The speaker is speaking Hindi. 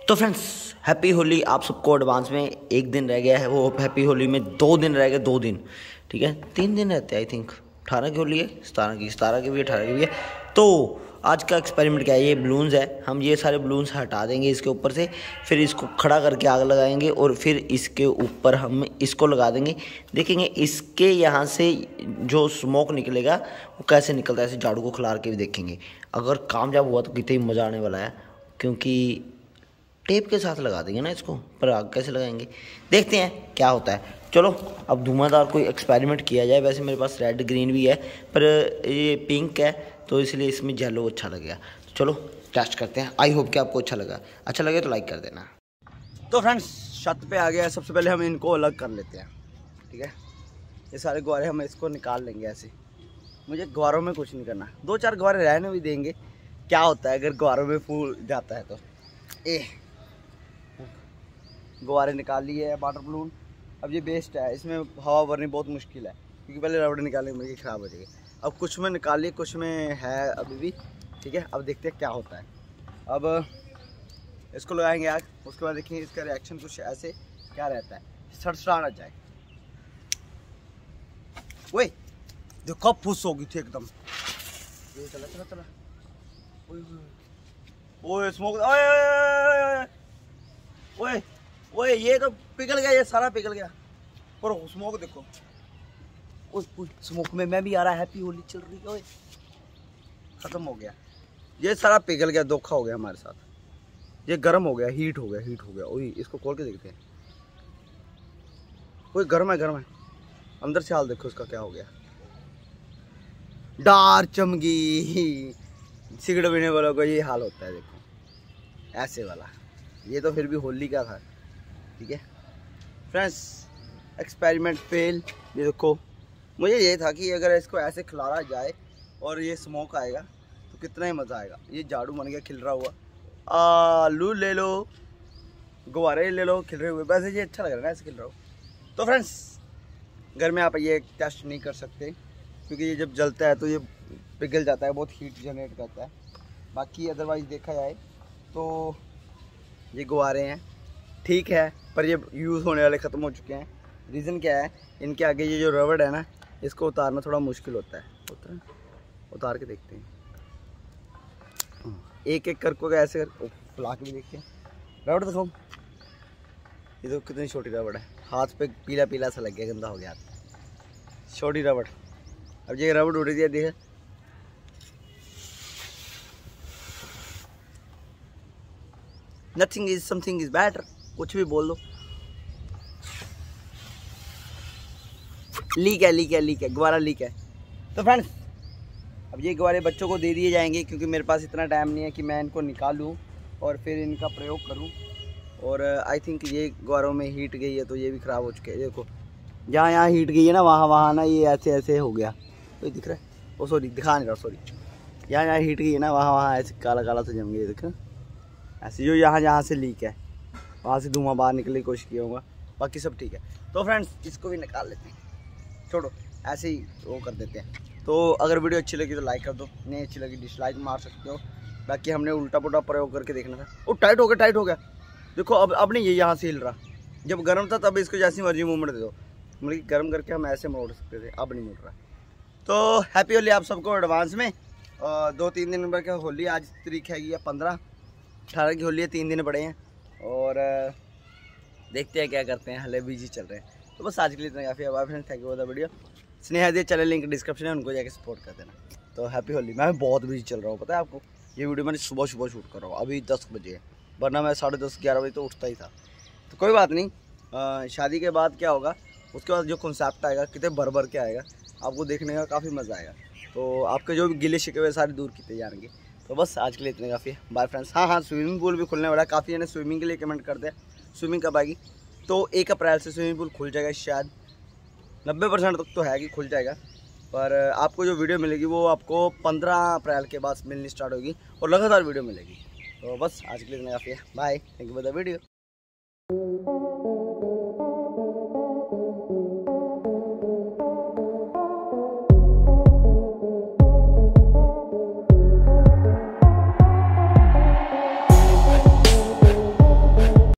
तो फ्रेंड्स हैप्पी होली आप सबको एडवांस में। एक दिन रह गया है, वो हैप्पी होली में 2 दिन रह गए, 2 दिन ठीक है, 3 दिन रहते हैं आई थिंक। 18 की होली है, 17 की भी, 18 की भी है। तो आज का एक्सपेरिमेंट क्या है, ये बलून्स है, हम ये सारे बलून्स हटा देंगे इसके ऊपर से, फिर इसको खड़ा करके आग लगाएंगे और फिर इसके ऊपर हम इसको लगा देंगे। देखेंगे इसके यहाँ से जो स्मोक निकलेगा वो कैसे निकलता है, ऐसे झाड़ू को खिलार के भी देखेंगे। अगर कामयाब हुआ तो कितनी मज़ा आने वाला है, क्योंकि टेप के साथ लगा देंगे ना इसको, पर आग कैसे लगाएंगे देखते हैं क्या होता है। चलो अब धुआंधार कोई एक्सपेरिमेंट किया जाए। वैसे मेरे पास रेड ग्रीन भी है, पर ये पिंक है तो इसलिए इसमें येलो अच्छा लगेगा। तो चलो टेस्ट करते हैं। आई होप कि आपको अच्छा लगे तो लाइक कर देना। तो फ्रेंड्स छत पे आ गया है। सबसे पहले हम इनको अलग कर लेते हैं, ठीक है। ये सारे गुब्बारे हम इसको निकाल लेंगे ऐसे। मुझे गुब्बारों में कुछ नहीं करना, 2-4 गुब्बारे रहने भी देंगे। क्या होता है अगर गुब्बारों में फूल जाता है तो। गुब्बारे निकाल लिए है, वाटर बलून। अब ये बेस्ट है, इसमें हवा भरनी बहुत मुश्किल है, क्योंकि पहले रबड़ निकालने में ख़राब हो जाएगी। अब कुछ में निकाल लिए, कुछ में है अभी भी, ठीक है। अब देखते हैं क्या होता है। अब इसको लगाएंगे आग, उसके बाद देखेंगे इसका रिएक्शन कुछ ऐसे क्या रहता है। सड़सड़ा जाए, वही देखो फुस होगी थी एकदम। चला चला चला, ओए स्मोक, ओए ओए ये तो पिघल गया, ये सारा पिघल गया। पर स्मोक देखो, ओए स्मोक में मैं भी आ रहा। हैप्पी होली चल रही है, ओए खत्म हो गया, ये सारा पिघल गया। धोखा हो गया हमारे साथ, ये गर्म हो गया, हीट हो गया। ओए इसको खोल के देखते हैं। ओए गर्म है, अंदर से हाल देखो उसका क्या हो गया। डार चमकी, सिगरेट पीने वालों का ये हाल होता है, देखो ऐसे वाला। ये तो फिर भी होली का था, ठीक है फ्रेंड्स। Experiment fail. ये देखो, मुझे ये था कि अगर इसको ऐसे खिलारा जाए और ये स्मोक आएगा तो कितना ही मज़ा आएगा। ये झाड़ू बन गया खिल रहा हुआ। आलू ले लो, गुब्बारे ले लो खिल रहे हुए। वैसे ये अच्छा लग रहा है ना ऐसे खिल रहा हो। तो फ्रेंड्स घर में आप ये टेस्ट नहीं कर सकते, क्योंकि ये जब जलता है तो ये पिघल जाता है, बहुत हीट जनरेट करता है। बाकी अदरवाइज़ देखा जाए तो ये गुब्बारे हैं, ठीक है, पर ये यूज़ होने वाले ख़त्म हो चुके हैं। रीज़न क्या है, इनके आगे ये जो रबड़ है ना, इसको उतारना थोड़ा मुश्किल होता है। उतार के देखते हैं, एक एक करके ऐसे फुला के भी देखते हैं। रबड़ दिखाओ, ये तो कितनी छोटी रबड़ है, हाथ पे पीला पीला सा लग गया, गंदा हो गया हाथ, छोटी रबड़। अब ये रबड़ उड़ रही है, देखे nothing is something is better, कुछ भी बोल दो। लीक है, गुब्बारा लीक है। तो फ्रेंड्स अब ये गुब्बारे बच्चों को दे दिए जाएंगे, क्योंकि मेरे पास इतना टाइम नहीं है कि मैं इनको निकालूं और फिर इनका प्रयोग करूं। और आई थिंक ये गुब्बारों में हीट गई है तो ये भी ख़राब हो चुके हैं। देखो जहाँ हीट गई है ना, वहाँ ना ये ऐसे हो गया। तो दिख रहा है, ओ सॉरी दिखा नहीं रहा, सॉरी। यहाँ हीट गई है ना, वहाँ ऐसे काला सा जम गया, देख रहे ऐसे। जो यहाँ से लीक है, वहाँ से धुआं बाहर निकलने की कोशिश किया होगा, बाकी सब ठीक है। तो फ्रेंड्स इसको भी निकाल लेते हैं, छोड़ो ऐसे ही वो कर देते हैं। तो अगर वीडियो अच्छी लगी तो लाइक कर दो, नहीं अच्छी लगी डिसलाइक मार सकते हो। बाकी हमने उल्टा पुल्टा प्रयोग करके देखना था। वो टाइट हो गया देखो। अब नहीं ये यहाँ से हिल रहा, जब गर्म था तब इसको जैसी मर्जी मूवमेंट दे दो, मतलब गर्म करके हम ऐसे मोड़ सकते थे, अब नहीं मोड़ रहा। तो हैप्पी होली आप सबको एडवांस में। 2-3 दिन नंबर का होली, आज तारीख है 15, 18 की होली है, 3 दिन पड़े हैं। और देखते हैं क्या करते हैं, हले बिजी चल रहे हैं। तो बस आज के लिए इतना काफ़ी है। Friends thank you for the video. Sneha दे चैनल लिंक डिस्क्रिप्शन है, उनको जाके सपोर्ट कर देना। तो हैप्पी होली। मैं बहुत बिजी चल रहा हूँ, पता है आपको। ये वीडियो मैंने सुबह शूट कर रहा हूँ, अभी 10 बजे है, वरना मैं 10:30-11 बजे तो उठता ही था। तो कोई बात नहीं, शादी के बाद क्या होगा, उसके बाद जो कॉन्सेप्ट आएगा कितने भर के आएगा, आपको देखने का काफ़ी मज़ा आएगा। तो आपके जो भी गिले शिकवे सारे दूर किए जाएंगे। तो बस आज के लिए इतने काफ़ी है। Bye friends. हाँ स्विमिंग पूल भी खुलने वाला है, काफ़ी है स्विमिंग के लिए कमेंट करते हैं, स्विमिंग कब आएगी। तो 1 अप्रैल से स्विमिंग पूल खुल जाएगा, शायद 90% तक तो है कि खुल जाएगा। पर आपको जो वीडियो मिलेगी वो आपको 15 अप्रैल के बाद मिलनी स्टार्ट होगी और लगातार वीडियो मिलेगी। तो बस आज के लिए इतना काफ़ी है। Bye, thank you for the video.